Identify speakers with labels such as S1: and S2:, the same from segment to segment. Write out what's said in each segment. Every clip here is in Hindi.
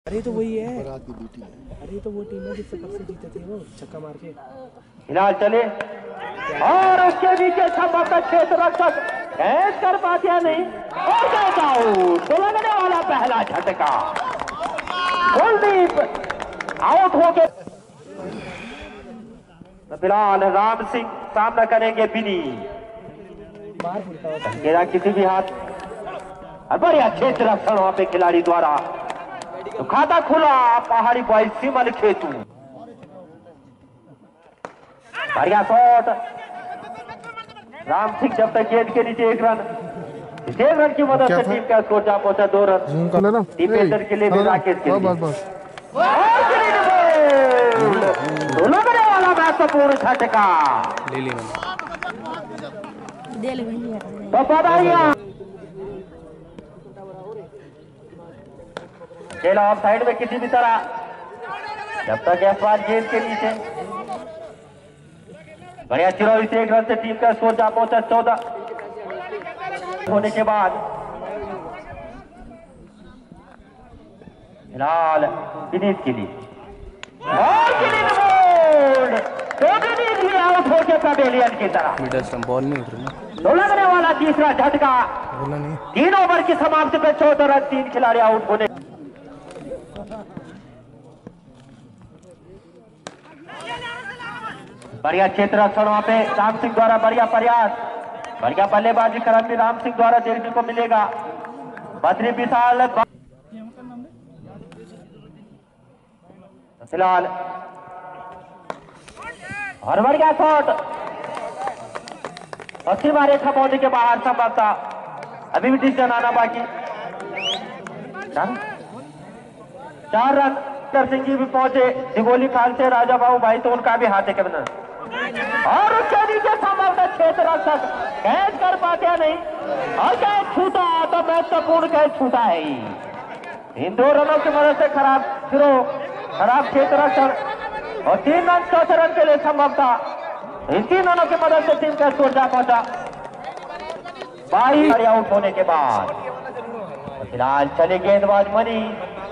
S1: अरे तो वही है, अरे तो वो टीम है जिससे परसों जीते थे वो छक्का मार के।
S2: फिलहाल चले और उसके बीच संभव क्षेत्र रक्षक कैच कर पाते नहीं और कैच आउट। तो लगने वाला पहला झटका, कुलदीप आउट हो गए। फिलहाल राम सिंह सामना करेंगे बिनी, घेरा किसी भी हाथ बढ़िया क्षेत्र रक्षण वहां पे खिलाड़ी द्वारा। तो खाता खुला पहाड़ी बॉय सिमल खेतू, बढ़िया शॉट। राम सिंह जब तक गेंद के नीचे एक रन की मदद से टीम का स्कोर जा पहुंचा 2 रन। दीपेंद्र के लिए भी राकेश के लिए लगने वाला महत्वपूर्ण झटका। तो बधाइयां। खेला ऑफ साइड में किसी भी तरह, जब तक इस बार गेंद के नीचे बढ़िया चिरौरी से 1 रन से टीम का स्कोर जा पहुंचा 14 होने के बाद। फिलहाल विनीत के लिए आउट हो गया पवेलियन की तरह।
S1: बॉल नहीं उठ रही,
S2: तो लगने वाला तीसरा झटका। 3 ओवर की समाप्ति पे 14 रन, 3 खिलाड़ी आउट होने। बढ़िया क्षेत्र रक्षण वहां पे राम सिंह द्वारा, बढ़िया प्रयास, बढ़िया बल्लेबाजी करम भी राम सिंह द्वारा देखने को मिलेगा। बद्री विशाल फिलहाल और बढ़िया शॉट, पश्चिमा रेखा बाउंड्री के बाहर संभवता अभी भी डिसीजन आना बाकी। 4 रन सिंह जी भी पहुंचे दिगोली खाल से, राजा बाबू भाई तो उनका भी हाथ है के बना और उसके नीचे संभवतः क्षेत्र रक्षक कैच कर पाते नहीं और कैच छूटा तो महत्वपूर्ण कैच छूटा है ही। इन 2 रनों की मदद से खराब क्षेत्र रक्षक और 3 रन 4 रन के लिए संभवतः इन 3 रनों की मदद से टीम का स्कोर जा पहुंचा 22 आउट होने के बाद। फिलहाल चले गेंदबाज मनी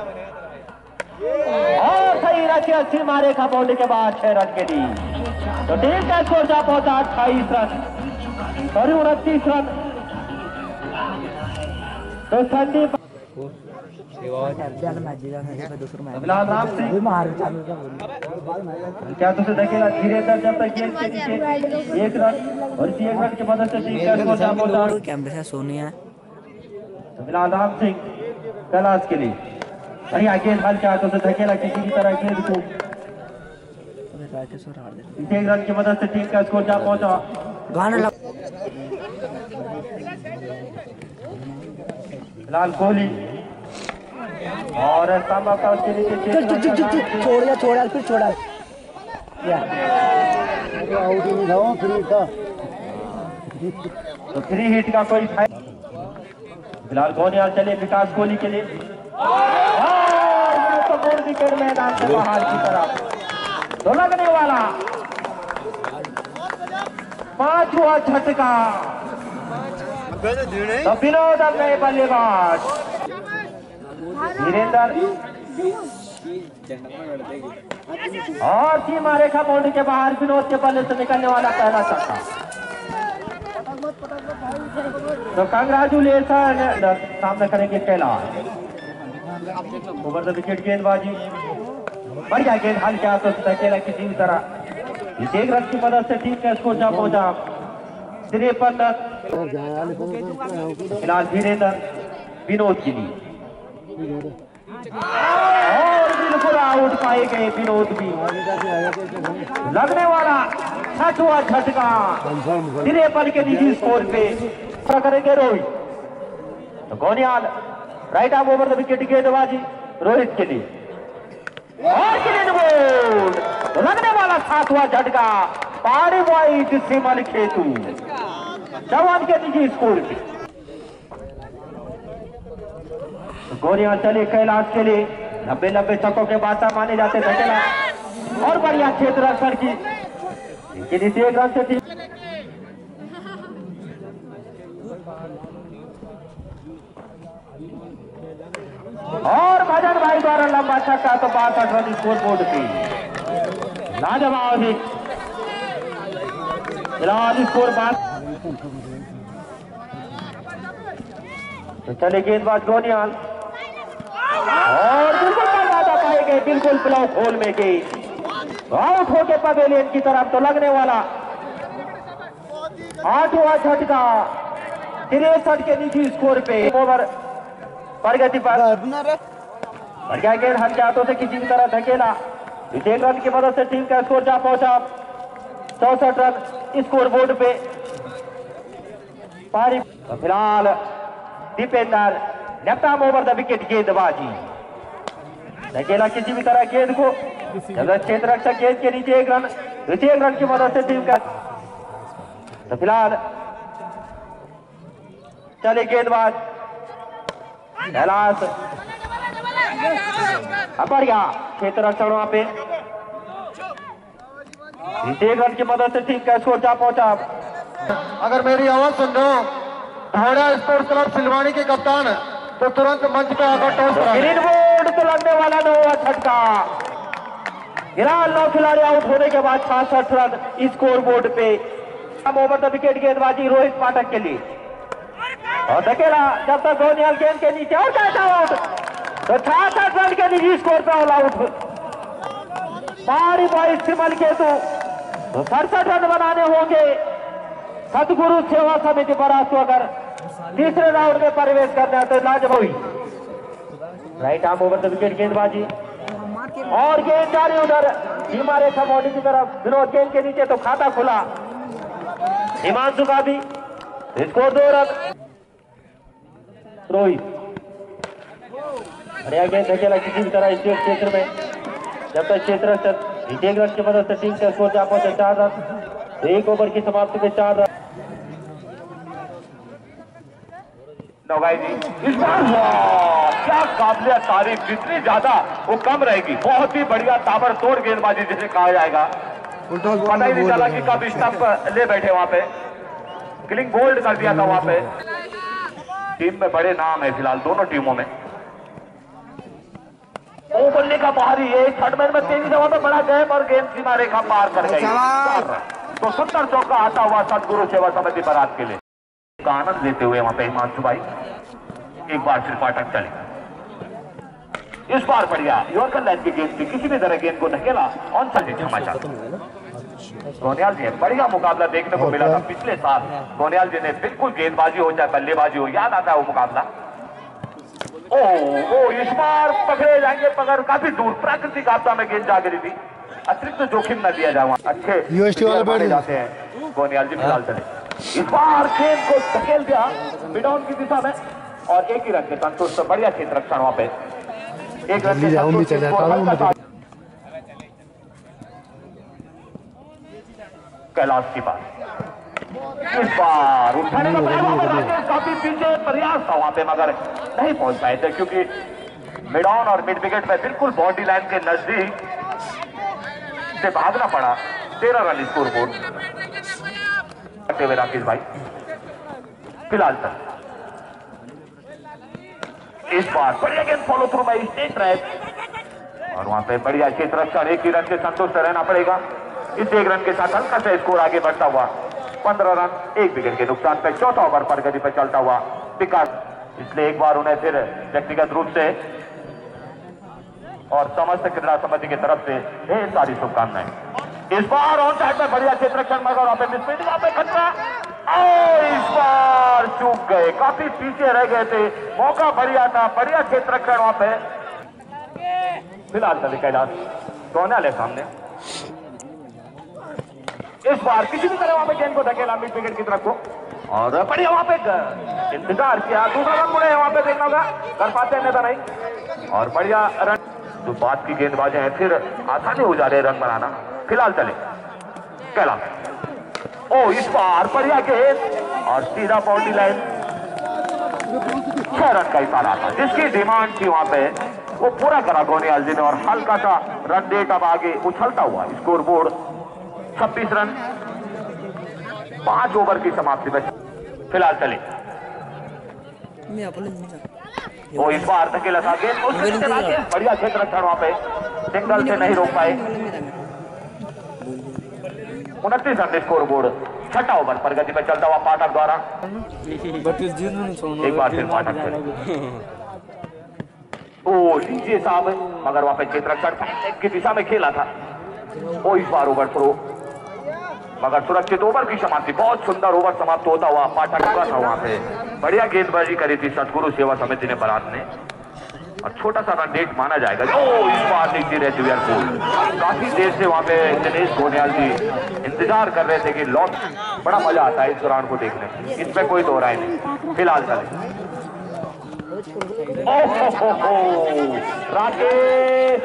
S2: और सही रची मारे का बाउंड्री के बाद 6 रन के लिए। तो टीम का स्कोर जा पहुंचा 28 रन, सॉरी 29 रन। तो संदीप फिलहाल राम सिंह क्या तुझे देखेगा धीरे धीरे जब तक गेंद के नीचे 1 रन और इसी 1 रन की मदद से टीम का स्कोर जा पहुंचा।
S1: कैमरे से सोनिया
S2: फिलहाल राम सिंह कैलाश के लिए बढ़िया गेंद हल चाहते तो धकेला किसी भी तरह गेंद को, इस 1 रन की मदद से टीम का स्कोर जा पहुंचा। फिलहाल कोहली और संभवतः उसके नीचे
S1: छोड़ा फिर छोड़ा
S2: तो फ्री हिट का कोई फायदा। फिलहाल गोनियाल चले विकास कोहली के लिए और विकेट मैदान से बाहर की तरफ। तो लगने वाला 5वां झटका। तो विनोद अब नए बल्लेबाज धीरेन्द्र और सीमा रेखा बाउंड्री के बाहर विनोद के बल्ले से निकलने वाला पहला छक्का। तो कांग्रेचुलेशन सामना करेंगे कैलाश। ओवर द विकेट गेंदबाजी, बढ़िया गेंद हल क्या तो अकेला किसी भी तरह इस 1 रन की मदद से टीम का स्कोर जा पहुंचा 53 रन। फिलहाल धीरेन्द्र विनोद के लिए और बिल्कुल आउट पाए गए विनोद भी। लगने वाला 6वां झटका 53 के निजी स्कोर पे करेंगे रोहित। तो गोनियाल right arm over the wicket गेंदबाजी रोहित के लिए और क्लीन बोल्ड। तो लगने वाला 7वां झटका पारी वाइट सिमल खेतू जवान के निजी स्कोर पे। तो गोनियाल चले कैलाश के लिए 90 छक्कों के बादशाह माने जाते धकेला और बढ़िया क्षेत्र रक्षण की इनके नीचे 1 रन से टीम और भजन भाई द्वारा लंबा छक्का तो 62 रन स्कोर बोर्ड पे। लाजवाब हिट, फिलहाल स्कोर 5। तो चले गेंदबाज गोनियाल और बिल्कुल बर्बादा पाए गए, बिल्कुल ब्लॉक होल में गई, आउट होके पवेलियन की तरफ। तो लगने वाला 8वां झटका 63 के निजी स्कोर पे। ओवर प्रगति पर बढ़िया गेंद हल्के हाथों से किसी भी तरह धकेला, 1 रन की मदद से टीम का स्कोर जा पहुंचा 64 रन स्कोर बोर्ड पे। पारी तो फिलहाल Dipendra left over the wicket गेंदबाजी, धकेला किसी भी तरह गेंद को, जगह क्षेत्र रक्षक गेंद के नीचे 1 रन, 1 रन की मदद से टीम का। तो फिलहाल चले गेंदबाज कैलाश, बढ़िया क्षेत्र रक्षण वहां पे, 1 रन की मदद से टीम का स्कोर जा पहुंचा।
S3: अगर मेरी आवाज सुन रहे हो, धाड़ा स्पोर्ट्स क्लब सिलवानी के कप्तान तो तुरंत मंच पे आकर टॉस कराएं।
S2: ग्रीन बोर्ड तो लगने वाला 9वां छक्का, फिलहाल 9 खिलाड़ी आउट होने के बाद 66 रन स्कोर बोर्ड पे। अब ओवर द विकेट गेंदबाजी रोहित पाठक के लिए, और धकेला जब तक गोनियाल गेंद के नीचे आउट तो 66 रन के निजी स्कोर पे ऑल आउट। पारी बॉय सिमल केतु तो 67 रन बनाने होंगे सतगुरु सेवा समिति बरास को अगर तीसरे राउंड में प्रवेश करना है तो लाजवाब। Right arm over the wicket गेंदबाजी और गेंद जारी उधर सीमा रेखा बॉडी की तरफ, विनोद गेंद के नीचे तो खाता खुला, हिमांशु का भी स्कोर 2 रन। रोहित बढ़िया गेंद धकेला किसी भी तरह स्टेट क्षेत्र में, जब तक क्षेत्र 1 रन की मदद से टीम का स्कोर जा पहुंचे 4 रन। 1 ओवर की समाप्ति में 4 रन। नौगाई जी इस बार क्या काबिलियत तारीफ, जितनी ज्यादा वो कम रहेगी। बहुत ही बढ़िया ताबड़तोड़ गेंदबाजी जिसे कहा जाएगा, पता ही नहीं चला कि कब स्टंप ले बैठे वहां पे, क्लिंग बोल्ड कर दिया था वहां पे। टीम में बड़े नाम है फिलहाल दोनों टीमों में। वो बल्ले का बाहरी है, थर्डमैन में तेजी से वहां पे बड़ा गैप और गेंद सीमा रेखा पार कर गई। तो 70 चौका आता हुआ सतगुरु सेवा समिति बरात के लिए का आनंद लेते हुए वहां पे हिमांशु भाई एक बार फिर पाठक चले। इस बार बढ़िया यॉर्कर लाइन की गेंद थी, किसी भी तरह गेंद को धकेला ऑन साइड क्षमा चाहता। गोनियाल जी बढ़िया मुकाबला देखने को मिला था पिछले साल। गोनियाल जी ने बिल्कुल गेंदबाजी हो चाहे बल्लेबाजी हो, याद आता है वो मुकाबला। ओ इस बार पकड़े जाएंगे, मगर काफी दूर प्राकृतिक आपदा में गेंद जा गिरी थी, अतिरिक्त जोखिम न दिया जाए। अच्छे जाते हैं गोनियाल जी। फिलहाल चले इस बार गेंद को धकेल दिया मिड ऑन की दिशा में और 1 ही रन के संतुष्ट। बढ़िया क्षेत्र रक्षण वहां पे, 1 रन के संतुष्ट। कैलाश की बात इस बार उठाने का काफी पीछे प्रयास था वहां पे, मगर नहीं पहुंच पाए थे क्योंकि मिड ऑन और मिड विकेट में बिल्कुल बाउंड्री लाइन के नजदीक से भागना पड़ा। 13 रन स्कोर बोर्ड करते हुए राकेश भाई। फिलहाल तक इस बार बढ़िया गेंद फॉलो थ्रू बाई स्टेट ट्रैप और वहां पे बढ़िया क्षेत्र रक्षण। 1 ही रन के संतुष्ट रहना पड़ेगा। इस 1 रन के साथ हल्का सा स्कोर आगे बढ़ता हुआ 15 रन 1 विकेट के नुकसान पे। चौथा ओवर प्रगति पे चलता हुआ विकास, इसलिए एक बार उन्हें फिर व्यक्तिगत रूप से और समस्त क्रीड़ा समिति की तरफ से ढेर सारी शुभकामनाएं। इस बार ऑन साइड में बढ़िया क्षेत्र रक्षण, मगर वहां पे मिसफील्ड, वहां पे खतरा और इस बार चूक गए, काफी पीछे रह गए थे। मौका बढ़िया था, बढ़िया क्षेत्र रक्षण वहां पे। फिलहाल चले कैलाश गोनियाल है सामने। इस बार किसी भी तरह वहां पे गेंद को धकेला मिड विकेट की तरफ को और बढ़िया वहां पे इंतजार किया। दूसरा रन मुड़े वहां पे देखना होगा, कर पाते नहीं था नहीं। और बढ़िया रन, जो बात की गेंदबाजी है फिर आसानी हो जा रहे रन बनाना। फिलहाल चले कैलाश। ओ इस बार बढ़िया गेंद और सीधा बाउंड्री लाइन। 6 रन का इशारा था, जिसकी डिमांड थी वहां पे वो पूरा करा गोनियाल जी ने और हल्का सा रन रेट अब आगे उछलता हुआ स्कोर बोर्ड 26 रन 5 ओवर की समाप्ति में। फिलहाल चले वो इस बार धकेला था गेंद बढ़िया क्षेत्र रक्षण वहां पे सिंगल से नहीं रोक पाए। 29 रन स्कोर बोर्ड। छठा ओवर प्रगति पे चलता हुआ पाठक द्वारा एक बार फिर पाठक चले। ओ डीजे साहब मगर वहां पे क्षेत्र रक्षण की दिशा में खेला था। वो इस बार ओवर थ्रो मगर सुरक्षित ओवर की समाप्ति। बहुत सुंदर ओवर समाप्त होता हुआ पाठक का था वहां पे। बढ़िया गेंदबाजी करी थी सतगुरु सेवा समिति ने बारात ने और छोटा सा रन रेट माना जाएगा। ओ इस बार देखती रहती हुई एयरपोर्ट काफी देर से वहां पे दिनेश गोनियाल जी इंतजार कर रहे थे कि लॉट। बड़ा मजा आता है इस दौरान को देखने में, इसमें कोई दो राय नहीं। फिलहाल चले राकेश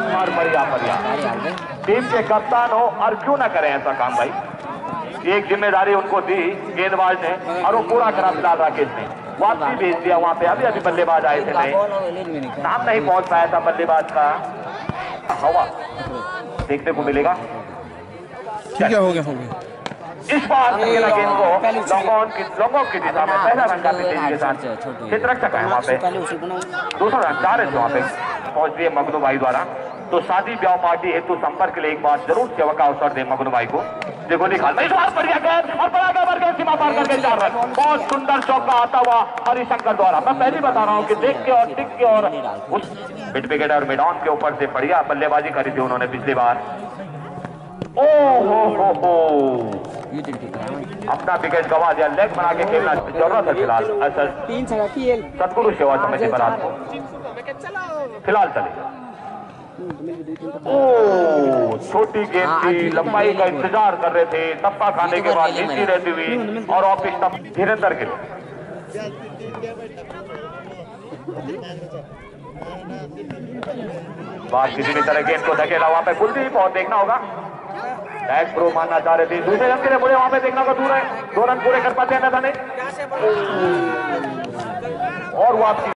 S2: टीम के कप्तान हो और क्यों ना करें ऐसा काम भाई। एक जिम्मेदारी उनको दी गेंदबाज ने और वो पूरा करा। फिलहाल राकेश ने वापसी भेज दिया वहां पे। अभी बल्लेबाज आए थे नए, नाम नहीं पहुंच पाया था बल्लेबाज का। हवा देखने को मिलेगा।
S1: हो गया
S2: इस बार गेंद को लॉन्ग ऑन की दिशा में पहला रन काफी तेजी के साथ क्षेत्र रक्षक है वहां पे। दूसरा रन 4 रन वहां पे पहुंच दिए मगनू भाई द्वारा। तो शादी ब्याह पार्टी हेतु संपर्क के लिए एक बार जरूर सेवा का अवसर दे मगनू भाई को। देखो निकाल बढ़िया गेंद और बड़ा गेंद करके सीमा पार करके 4 रन। बहुत सुंदर चौका आता हुआ हरिशंकर द्वारा। मैं पहले बता रहा हूँ कि देख के और टिक के और उस मिड विकेट और मिड ऑन के ऊपर से बढ़िया बल्लेबाजी करी थी उन्होंने पिछली बार। ओ हो अपना विकेट गवा दिया। लेग बना के खेलना जरूरत है फिलहाल। सतगुरु सेवा समिति बारात को फिलहाल चले। ओ छोटी गेंद थी, लंबाई का इंतजार कर रहे थे। टप्पा खाने के बाद नीचे रहती हुई और ऑफ स्टंप धीरेन्द्र के बात किसी भी तरह गेंद को धकेला वहां पे। कुलदीप और देखना होगा टैग प्रो मानना चाह रहे थे। दूसरे रन के लिए मुझे वहां पे देखना होगा। दूर है 2 रन पूरे कर पाते हैं ना नहीं और वापसी